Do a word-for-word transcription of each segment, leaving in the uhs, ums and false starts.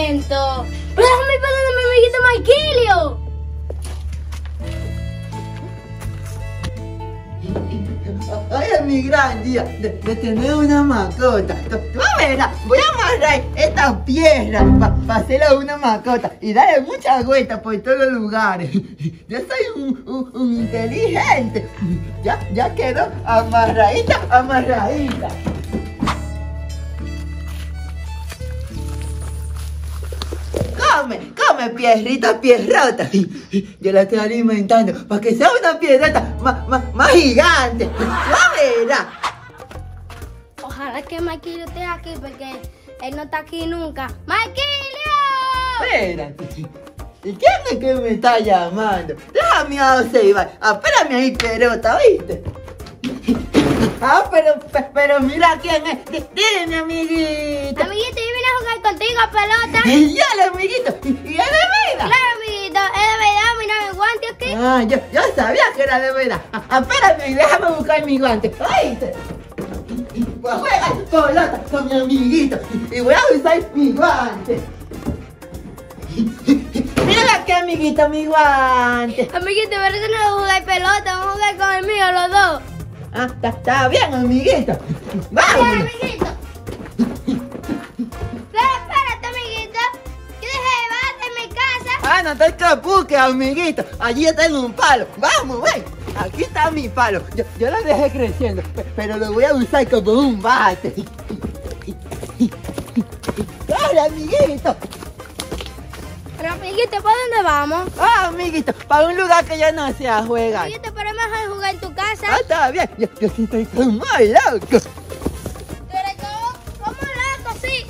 momento. Pero déjame ir para donde mi amiguito Marquilio. Hoy es mi gran día de, de tener una mascota. Tú verás, voy a amarrar esta piedra para pa hacerla una mascota y darle muchas vueltas por todos los lugares. Yo soy un, un, un inteligente. Ya, ya quedó amarradita, amarradita. Come, come, piedrita, piedrota. Yo la estoy alimentando para que sea una piedrota más, más, más gigante. Ya verás. Ojalá que Marquilio esté aquí porque él no está aquí nunca. ¡Marquilio! Espérate. ¿Y quién es que me está llamando? Déjame a observar. Espérame ahí, pelota, ¿viste? Ah, pero, pero mira quién es. Dile, mi amiguito. Amiguito, yo vine a jugar contigo, pelota. Ya, el amiguito. ¿Y es de verdad? Claro, amiguito, es de verdad, mira mi guante aquí. Ah, yo, yo sabía que era de verdad. Ah, espérame, déjame buscar mi guante. ¿Oíste? Pues juega pelota con mi amiguito. Y voy a usar mi guante. Mira aquí, amiguito, mi guante. Amiguito, pero eso no es jugar pelota, vamos a jugar con el mío, los dos. Ah, está, está bien, amiguito. Vamos. Espera, amiguito. Pero espérate, amiguito. Yo dejé de bate en mi casa. Ah, no te preocupes, amiguito. Allí tengo un palo. Vamos, ven. Aquí está mi palo. Yo, yo lo dejé creciendo, pero lo voy a usar como un bate. ¡Hola, amiguito! Pero, amiguito, ¿para dónde vamos? Ah, amiguito, para un lugar que yo no sé a jugar. Amiguito, pero es mejor jugar en tu casa. Ah, está bien. Yo, yo sí estoy como loco. Tú eres como, como loco, sí.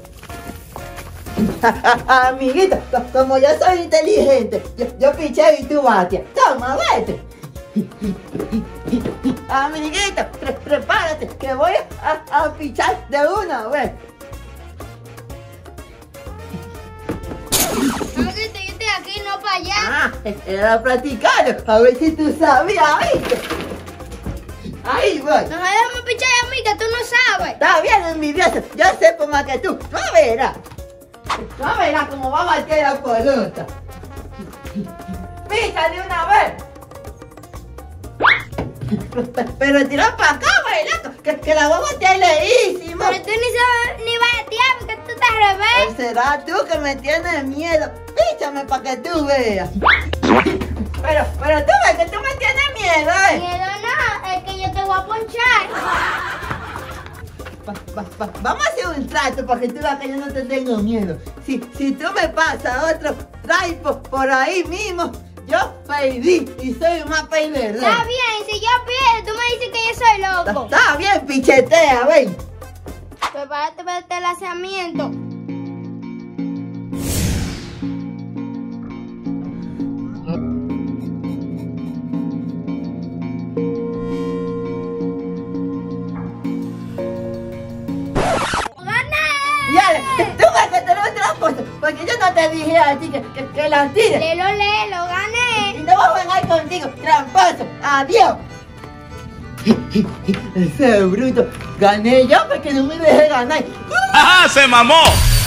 Amiguito, como yo soy inteligente, yo, yo piché y tú bateas. Toma, vete. Amiguito, pre prepárate, que voy a, a pichar de una vez. Amiguito, yo estoy aquí, no para allá. Ah, era practicando, a ver si tú sabías, ¿viste? Ahí voy. No me dejamos pichar a mí, que tú no sabes. Está bien, envidioso, yo sé por más que tú. No verás. No verás cómo va a bater la pelota. Picha de una vez. Pero tira para acá, bailando, que, que la voy a batear leísimo. Pero tú ni sabes ni batear porque tú estás al revés. Será tú que me tienes miedo. Píchame para que tú veas. Pero, pero tú ves que tú me tienes miedo, ¿eh? Miedo no, es que yo te voy a ponchar. Va, va, va, vamos a hacer un trato para que tú veas que yo no te tengo miedo. Si, si tú me pasas otro traipo por ahí mismo, yo perdí y soy más perdedor. Está bien, si yo pierdo, tú me dices que yo soy loco. Está, está bien, pichetea, ven. Prepárate para este lanzamiento. Tú ves que te lo he puesto, porque yo no te dije a ti que, que, que la tires. Lelo, lelo, gané. Y no voy a jugar contigo, tramposo. Adiós. Ese bruto. Gané yo porque no me dejé ganar. ¡Ajá! ¡Se mamó!